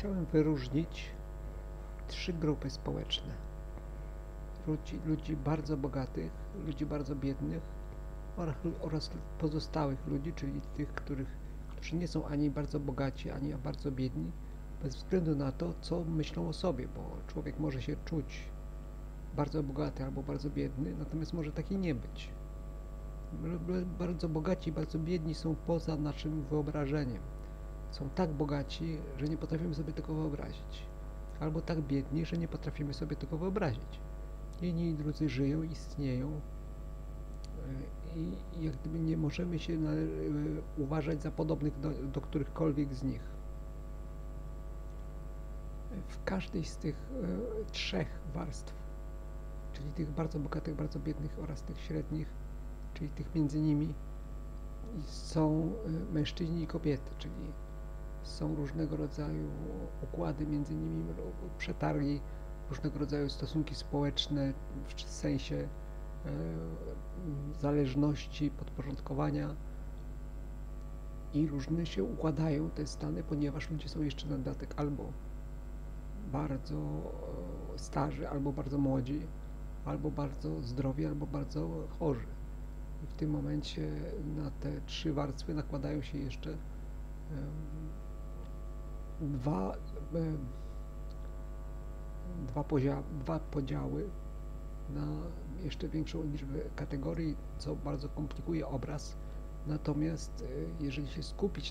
Chciałem wyróżnić trzy grupy społeczne. Ludzi bardzo bogatych, ludzi bardzo biednych oraz pozostałych ludzi, czyli tych, którzy nie są ani bardzo bogaci, ani bardzo biedni, bez względu na to, co myślą o sobie, bo człowiek może się czuć bardzo bogaty albo bardzo biedny, natomiast może taki nie być. Bardzo bogaci i bardzo biedni są poza naszym wyobrażeniem. Są tak bogaci, że nie potrafimy sobie tego wyobrazić. Albo tak biedni, że nie potrafimy sobie tego wyobrazić. Jedni i drudzy żyją, istnieją i jak gdyby nie możemy się uważać za podobnych do którychkolwiek z nich. W każdej z tych trzech warstw, czyli tych bardzo bogatych, bardzo biednych oraz tych średnich, czyli tych między nimi, są mężczyźni i kobiety, czyli są różnego rodzaju układy między nimi, przetargi, różnego rodzaju stosunki społeczne w sensie zależności, podporządkowania i różne się układają te stany, ponieważ ludzie są jeszcze na dodatek albo bardzo starzy, albo bardzo młodzi, albo bardzo zdrowi, albo bardzo chorzy. I w tym momencie na te trzy warstwy nakładają się jeszcze dwa podziały na jeszcze większą liczbę kategorii, co bardzo komplikuje obraz. Natomiast jeżeli się skupić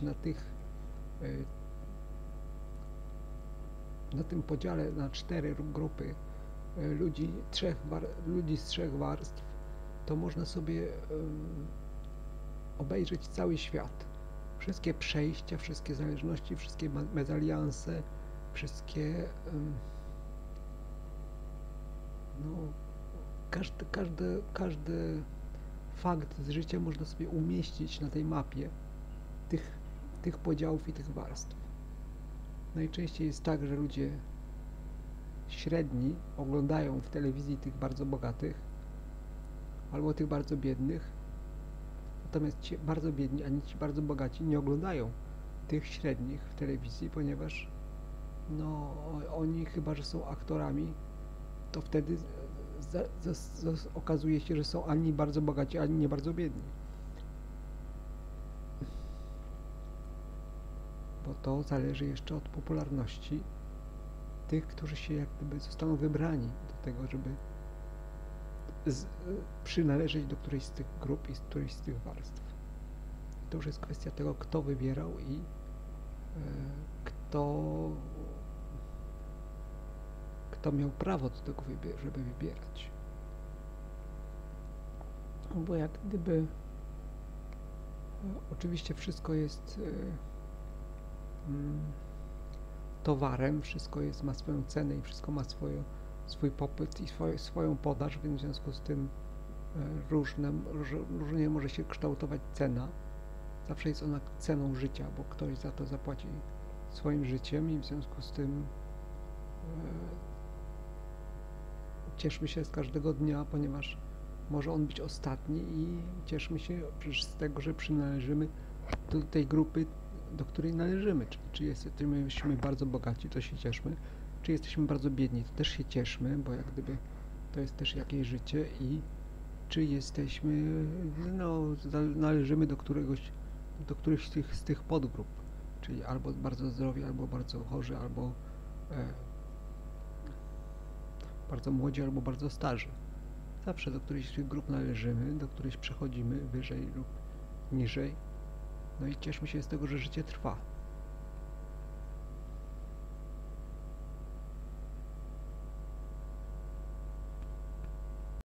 na tym podziale na cztery grupy ludzi z trzech warstw, to można sobie obejrzeć cały świat. Wszystkie przejścia, wszystkie zależności, wszystkie mezalianse, wszystkie każdy fakt z życia można sobie umieścić na tej mapie tych podziałów i tych warstw. Najczęściej jest tak, że ludzie średni oglądają w telewizji tych bardzo bogatych albo tych bardzo biednych, natomiast ci bardzo biedni ani ci bardzo bogaci nie oglądają tych średnich w telewizji, ponieważ oni chyba, że są aktorami, to wtedy okazuje się, że są ani bardzo bogaci, ani nie bardzo biedni. Bo to zależy jeszcze od popularności tych, którzy się jak gdyby zostaną wybrani do tego, żeby przynależeć do którejś z tych grup i z którejś z tych warstw. To już jest kwestia tego, kto wybierał i kto miał prawo do tego, żeby wybierać. Bo jak gdyby oczywiście wszystko jest towarem, wszystko ma swoją cenę i wszystko ma swój popyt i swoją podaż, więc w związku z tym różnie może się kształtować cena. Zawsze jest ona ceną życia, bo ktoś za to zapłaci swoim życiem i w związku z tym cieszmy się z każdego dnia, ponieważ może on być ostatni i cieszmy się przecież z tego, że przynależymy do tej grupy, do której należymy. Czy jesteśmy bardzo bogaci, to się cieszmy. Czy jesteśmy bardzo biedni, to też się cieszmy, bo jak gdyby to jest też jakieś życie i czy jesteśmy, należymy do którychś z tych podgrup, czyli albo bardzo zdrowi, albo bardzo chorzy, albo bardzo młodzi, albo bardzo starzy. Zawsze do którejś z tych grup należymy, do którejś przechodzimy wyżej lub niżej. No i cieszmy się z tego, że życie trwa.